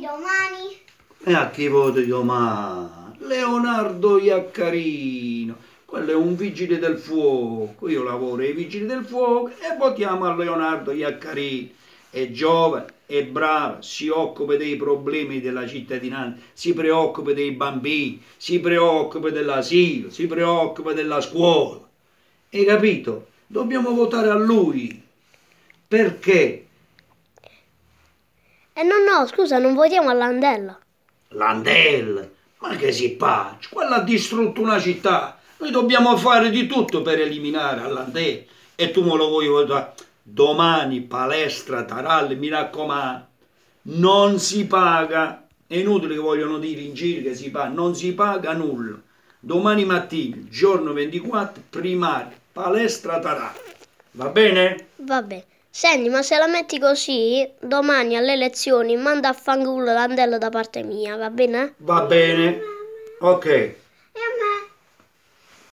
domani? E a chi voti domani? Leonardo Iaccarino. Quello è un vigile del fuoco. Io lavoro ai vigili del fuoco e votiamo a Leonardo Iaccarino. È giovane, è bravo, si occupa dei problemi della cittadinanza, si preoccupa dei bambini, si preoccupa dell'asilo, si preoccupa della scuola. Hai capito? Dobbiamo votare a lui. Perché? No, scusa, non votiamo a Landella. Landella? Ma che si pace? Quello ha distrutto una città. Noi dobbiamo fare di tutto per eliminare Landella. E tu me lo vuoi votare? Domani palestra Taralli, mi raccomando, non si paga. È inutile che vogliono dire in giro che si paga, non si paga nulla. Domani mattina, giorno 24, primaria, palestra Taralli. Va bene? Vabbè. Senti, ma se la metti così, domani alle elezioni manda a fanculo Landella da parte mia, va bene? Va bene. Ok.